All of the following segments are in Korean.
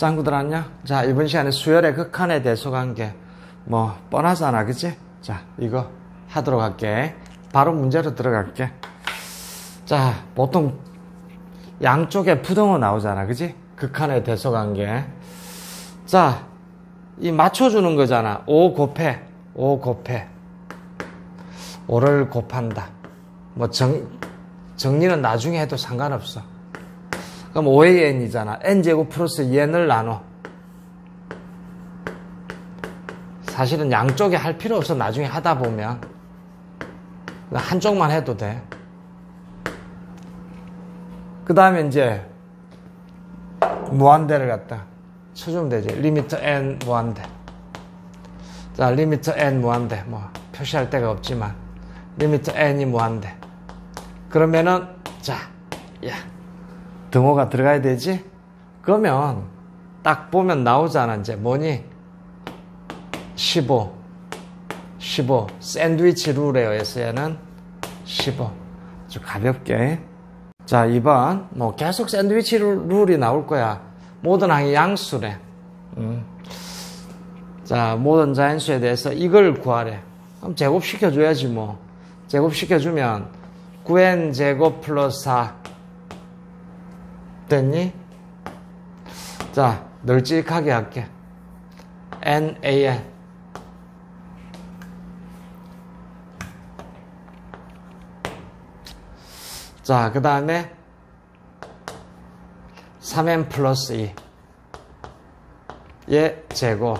짱구들 안녕? 자, 이번 시간에 수열의 극한의 대소관계 뭐 뻔하잖아, 그치? 자, 이거 하도록 할게. 바로 문제로 들어갈게. 자, 보통 양쪽에 부등호 나오잖아, 그치? 극한의 대소관계. 자, 이 맞춰주는 거잖아. 5 곱해 5를 곱한다. 뭐 정리는 나중에 해도 상관없어. 그럼 5의 n이잖아. n제곱 플러스 2n을 나눠. 사실은 양쪽에 할 필요 없어. 나중에 하다 보면 한쪽만 해도 돼. 그 다음에 이제 무한대를 갖다 쳐주면 되지. 리미트 n 무한대. 자, 리미트 n 무한대. 뭐 표시할 데가 없지만 리미트 n이 무한대. 그러면은 자, 야, 등호가 들어가야 되지? 그러면 딱 보면 나오잖아. 이제 뭐니? 15 샌드위치 룰에 의해서 얘는 15. 아주 가볍게. 자, 2번 뭐 계속 샌드위치 룰이 나올 거야. 모든 항이 양수래. 자, 모든 자연수에 대해서 이걸 구하래. 그럼 제곱시켜줘야지 뭐. 제곱시켜주면 9n 제곱 플러스 4 됐니? 자, 널찍하게 할게. NAN. 자, 그 다음에 3n 플러스 2. 얘 제곱.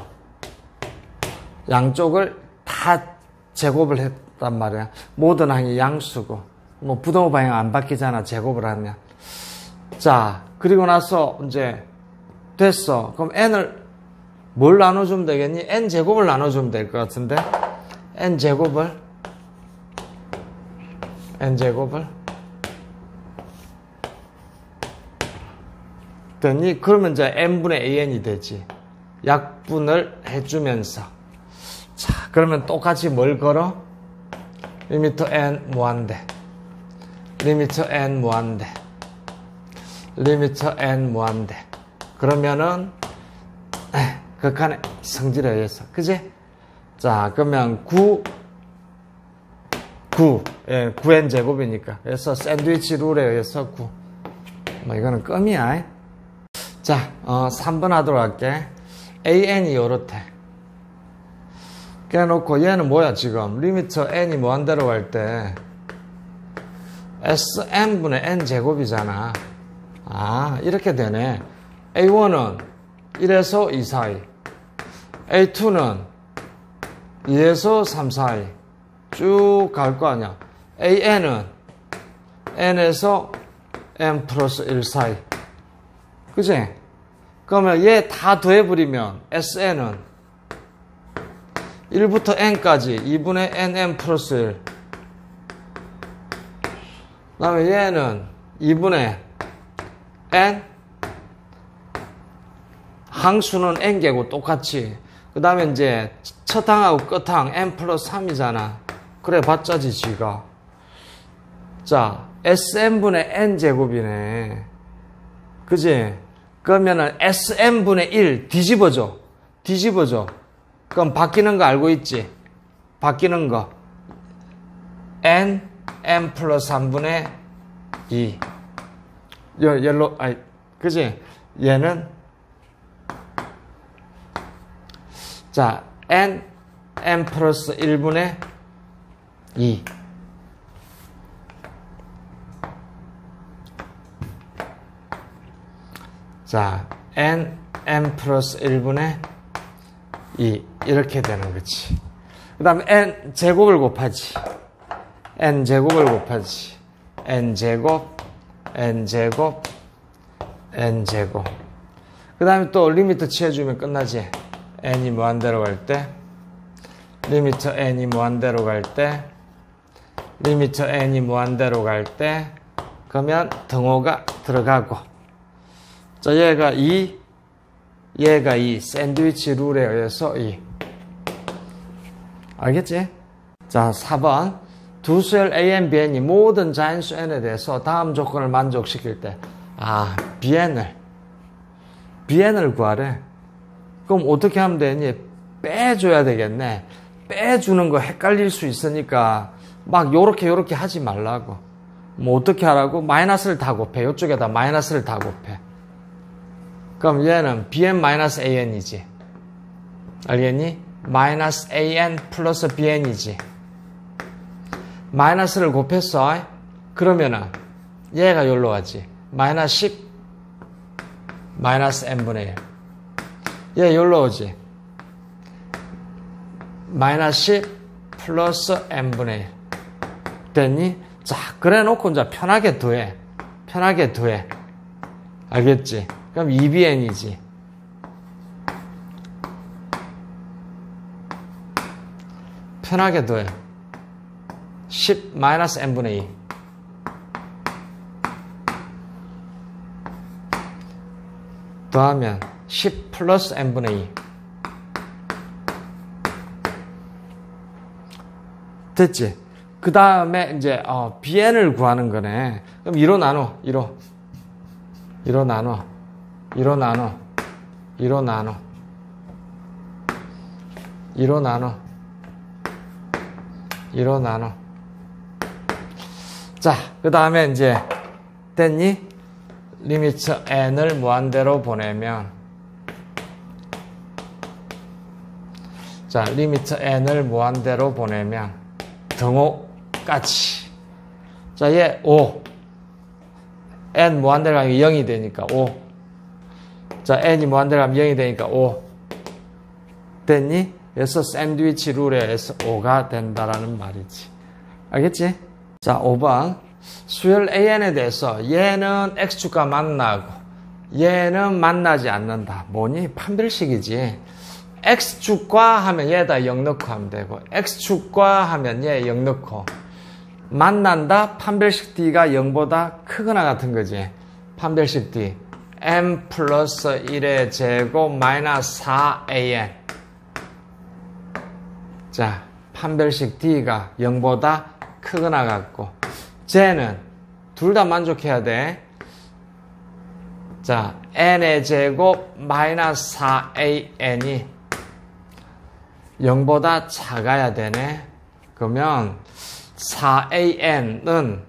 양쪽을 다 제곱을 했단 말이야. 모든 항이 양수고. 뭐 부등호 방향 안 바뀌잖아. 제곱을 하면. 자, 그리고 나서 이제 됐어. 그럼 n을 뭘 나눠주면 되겠니? n제곱을 나눠주면 될 것 같은데. n제곱을 됐니? 그러면 이제 n분의 an이 되지. 약분을 해주면서. 자, 그러면 똑같이 뭘 걸어? 리미트 n 무한대. 리미트 n 무한대. 리미트 n 무한대. 그러면은 극한의 성질에 의해서, 그지? 자, 그러면 9n 제곱이니까. 그래서 샌드위치 룰에 의해서 9. 뭐 이거는 껌이야. 자, 3번 하도록 할게. an이 요렇대. 깨놓고 얘는 뭐야 지금? 리미트 n이 무한대로 갈 때 sn분의 n 제곱이잖아. 아, 이렇게 되네. A1은 1에서 2 사이, A2는 2에서 3 사이 쭉 갈 거 아니야. AN은 n에서 n 플러스 1 사이. 그치? 그러면 얘 다 더해버리면 SN은 1부터 n까지 2분의 nn 플러스 1. 그 다음에 얘는 2분의 n, 항수는 n개고 똑같이. 그 다음에 이제 첫 항하고 끝 항 n 플러스 3이잖아. 그래 봤자지 지가. 자, sn분의 n제곱이네. 그지? 그러면은 sn분의 1 뒤집어져. 그럼 바뀌는 거 알고 있지? 바뀌는 거. n 플러스 3분의 2. 열로, 아니, 그지? 얘는, 자, n 플러스 1분의 2. 자, n 플러스 1분의 2. 이렇게 되는 거지. 그 다음에 n 제곱을 곱하지. n제곱. 그 다음에 또 리미트 취해주면 끝나지. n이 무한대로 갈 때, 리미트 n이 무한대로 갈 때, 리미트 n이 무한대로 갈 때, 그러면 등호가 들어가고. 자, 얘가 2, 얘가 2. 샌드위치 룰에 의해서 2. 알겠지? 자, 4번. 두 수열 a, bn이 모든 자연수 n에 대해서 다음 조건을 만족시킬 때, bn을 bn을 구하래. 그럼 어떻게 하면 되니? 빼줘야 되겠네. 빼주는 거 헷갈릴 수 있으니까 막 요렇게 하지 말라고. 뭐 어떻게 하라고? 마이너스를 다 곱해. 이쪽에다 마이너스를 다 곱해. 그럼 얘는 bn-an이지. 알겠니? 마이너스 an 플러스 bn이지. 마이너스를 곱했어. 그러면은 얘가 여기로 가지. 마이너스 10 마이너스 n분의 1. 얘 여기로 오지. 마이너스 10 플러스 n분의 1. 됐니? 자, 그래 놓고 이제 편하게 더해. 편하게 더해. 알겠지? 그럼 2bn이지. 편하게 더해. 10 마이너스 n분의 2. 더하면 10 플러스 n분의 2. 됐지? 그 다음에 이제 bn을 구하는 거네. 그럼 2로 나눠. 2로 나눠. 2로 나눠. 2로 나눠. 2로 나눠. 2로 나눠. 자, 그 다음에 이제 됐니? 리미트 n을 무한대로 보내면, 자, 리미트 n을 무한대로 보내면 등호까지. 자, 얘 5. n 무한대로 가면 0이 되니까 5. 자, n이 무한대로 가면 0이 되니까 5. 됐니? 그래서 샌드위치 룰에 서 5가 된다라는 말이지. 알겠지? 자, 5번. 수열 an에 대해서 얘는 x축과 만나고 얘는 만나지 않는다. 뭐니? 판별식이지. x축과 하면 얘다 0 넣고 하면 되고, x축과 하면 얘 0 넣고, 만난다? 판별식 d가 0보다 크거나 같은 거지. 판별식 d. m 플러스 1의 제곱 마이너스 4an. 자, 판별식 d가 0보다 크거나 같고, 쟤는 둘 다 만족해야 돼. 자, n의 제곱 마이너스 4an이 0보다 작아야 되네. 그러면 4an은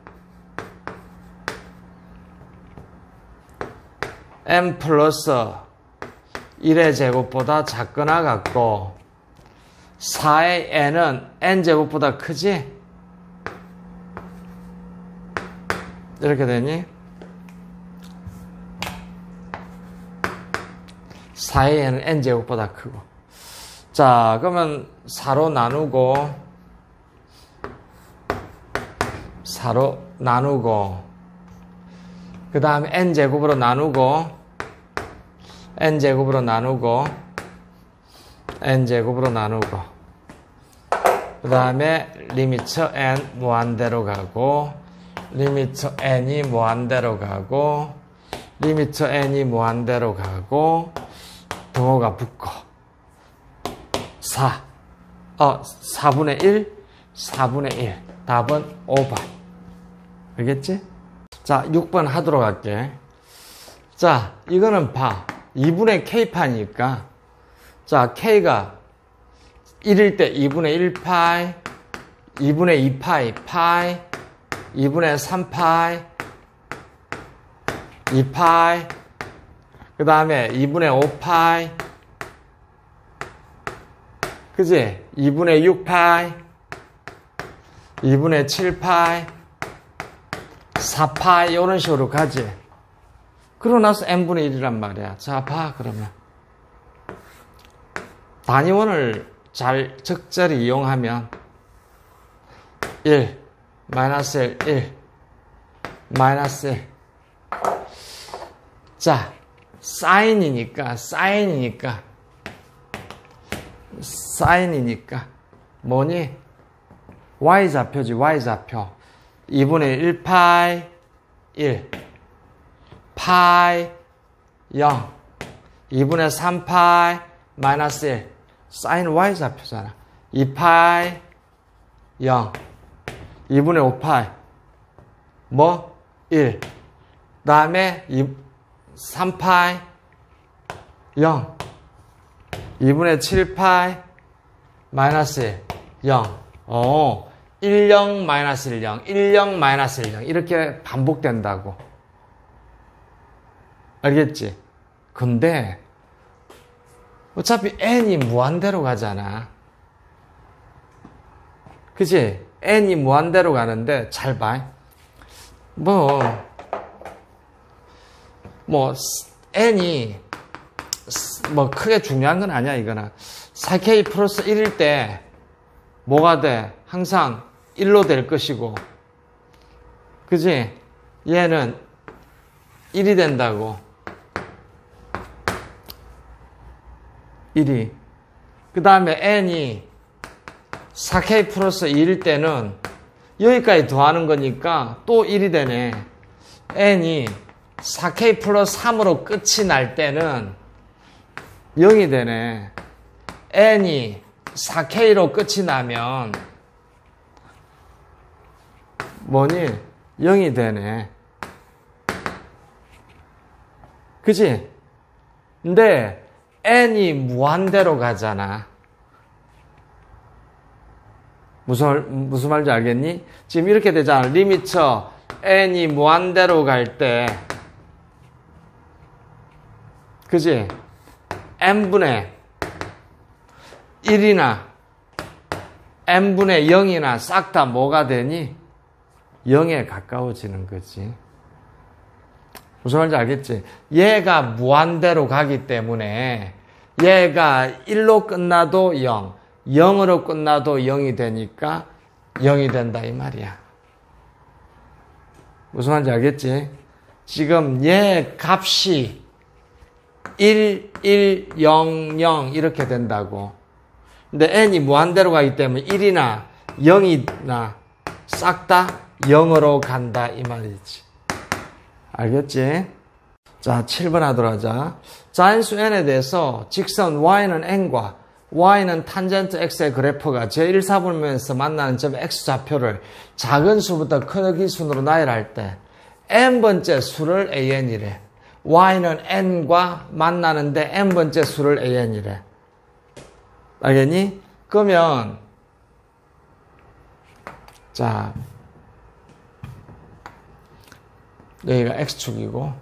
m 플러스 1의 제곱보다 작거나 같고, 4의 n은 n제곱보다 크지? 이렇게 되니? 4의 n은 n제곱보다 크고. 자, 그러면 4로 나누고, 4로 나누고, 그 다음에 n제곱으로 나누고, n제곱으로 나누고, n제곱으로 나누고, 그 다음에 리미트 n 무한대로 가고, 리미트 n이 무한대로 가고, 리미트 n이 무한대로 가고, 등호가 붙고, 4분의 1, 4분의 1. 답은 5번. 알겠지? 자, 6번 하도록 할게. 자, 이거는 봐. 2분의 k파니까, 자, k가 1일 때 2분의 1파이, 2분의 2파이, 파이, 2분의 3파이, 2파이, 그 다음에 2분의 5파이, 그지? 2분의 6파이, 2분의 7파이, 4파이, 이런 식으로 가지. 그러고 나서 n분의 1이란 말이야. 자, 봐, 그러면. 단위원을 잘 적절히 이용하면 1, 마이너스 1, 1, 마이너스 1. 자, 사인이니까 뭐니? y좌표지, y좌표. 2분의 1파이 1, 파이 0, 2분의 3파이 마이너스 1. 사인 y좌표잖아. 2파이 0, 2분의 5파이 뭐? 1. 다음에 3파이 0. 2분의 7파이 마이너스 1, 0. 10 마이너스 1, 0. 10 마이너스 1, 0. 이렇게 반복된다고. 알겠지? 근데 어차피 n이 무한대로 가잖아. 그치? n이 무한대로 가는데 잘 봐. n이 크게 중요한 건 아니야, 이거는. 4k 플러스 1일 때 뭐가 돼? 항상 1로 될 것이고. 그지? 얘는 1이 된다고. 1이. 그 다음에 n이 4k 플러스 2일 때는 여기까지 더하는 거니까 또 1이 되네. n이 4k 플러스 3으로 끝이 날 때는 0이 되네. n이 4k로 끝이 나면 뭐니? 0이 되네. 그치? 근데 n이 무한대로 가잖아. 무슨 말인지 알겠니? 지금 이렇게 되잖아. 리미터 n이 무한대로 갈 때, 그지? n분의 1이나 n분의 0이나 싹 다 뭐가 되니? 0에 가까워지는 거지. 무슨 말인지 알겠지? 얘가 무한대로 가기 때문에 얘가 1로 끝나도 0, 0으로 끝나도 0이 되니까 0이 된다 이 말이야. 무슨 말인지 알겠지? 지금 얘 값이 1, 1, 0, 0 이렇게 된다고. 근데 n이 무한대로 가기 때문에 1이나 0이나 싹 다 0으로 간다 이 말이지. 알겠지? 자, 7번 하도록 하자. 자연수 n에 대해서 직선 y는 n과 y는 탄젠트 x의 그래프가 제1사분면에서 만나는 점 x좌표를 작은 수부터 큰 순으로 나열할 때 n번째 수를 an이래. y는 n과 만나는데 n번째 수를 an이래. 알겠니? 그러면 자, 여기가 x축이고,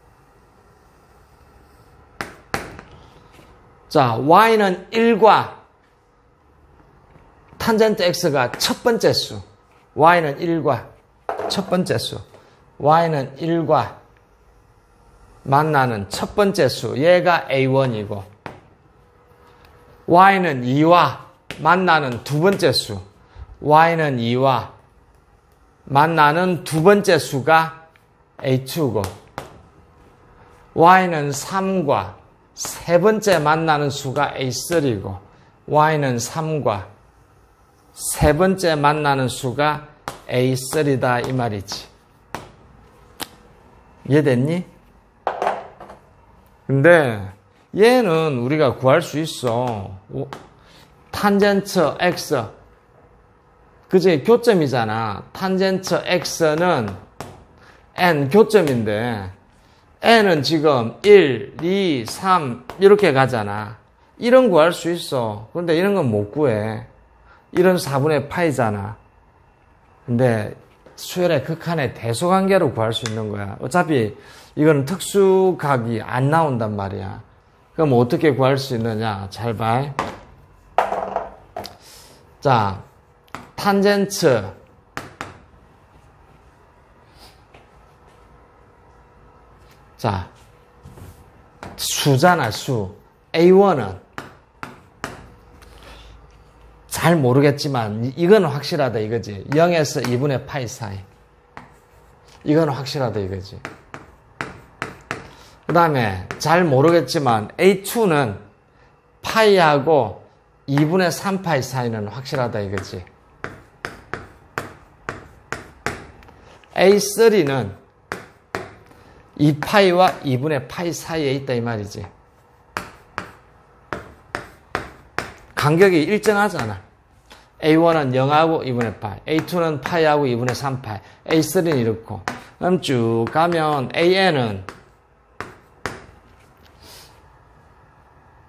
자, y는 1과 탄젠트 x가 첫 번째 수, y는 1과 첫 번째 수, y는 1과 만나는 첫 번째 수, 얘가 a1이고, y는 2와 만나는 두 번째 수, y는 2와 만나는 두 번째 수가 a2고, y는 3과 세 번째 만나는 수가 a3고, y는 3과 세 번째 만나는 수가 a3다 이 말이지. 이해됐니? 근데 얘는 우리가 구할 수 있어. 탄젠트 x, 그제 교점이잖아. 탄젠트 x는 n 교점인데 n은 지금 1, 2, 3 이렇게 가잖아. 이런 구할 수 있어. 그런데 이런 건 못 구해. 이런 4분의 파이잖아. 근데 수열의 극한의 대소관계로 구할 수 있는 거야. 어차피 이거는 특수각이 안 나온단 말이야. 그럼 어떻게 구할 수 있느냐? 잘 봐. 자, 탄젠트 자, 수잖아, 수. A1은 잘 모르겠지만 이건 확실하다 이거지. 0에서 2분의 파이 사이. 이건 확실하다 이거지. 그 다음에 잘 모르겠지만 A2는 파이하고 2분의 3파이 사이는 확실하다 이거지. A3는 2파이와 2분의 파이 사이에 있다 이 말이지. 간격이 일정하잖아. A1은 0하고 2분의 파이, A2는 파이하고 2분의 3파이, A3는 이렇고. 그럼 쭉 가면 AN은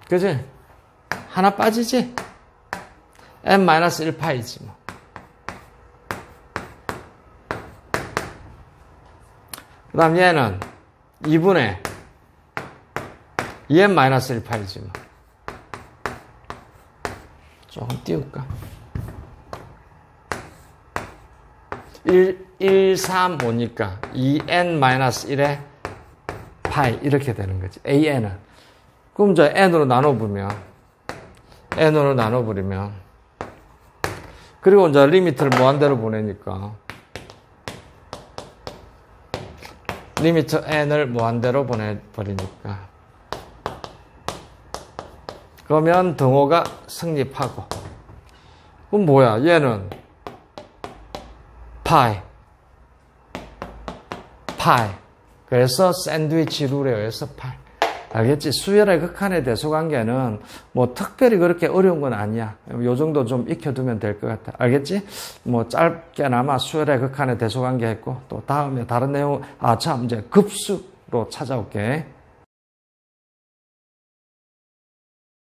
그지? 하나 빠지지? n-1파이지 뭐. 그 다음 얘는 2분의 2n-1파이지 뭐. 조금 띄울까? 1, 3, 5니까 2n-1의 파이 이렇게 되는 거지. an은. 그럼 저 n으로 나눠보면 그리고 이제 리미트를 무한대로 보내니까 리미트 n을 무한대로 보내버리니까 그러면 등호가 성립하고 그럼 뭐야 얘는 파이 그래서 샌드위치 룰에 의해서 파이 알겠지? 수열의 극한의 대소관계는 뭐 특별히 그렇게 어려운 건 아니야. 요 정도 좀 익혀두면 될 것 같아. 알겠지? 뭐 짧게나마 수열의 극한의 대소관계 했고 또 다음에 다른 내용 참 이제 급수로 찾아올게.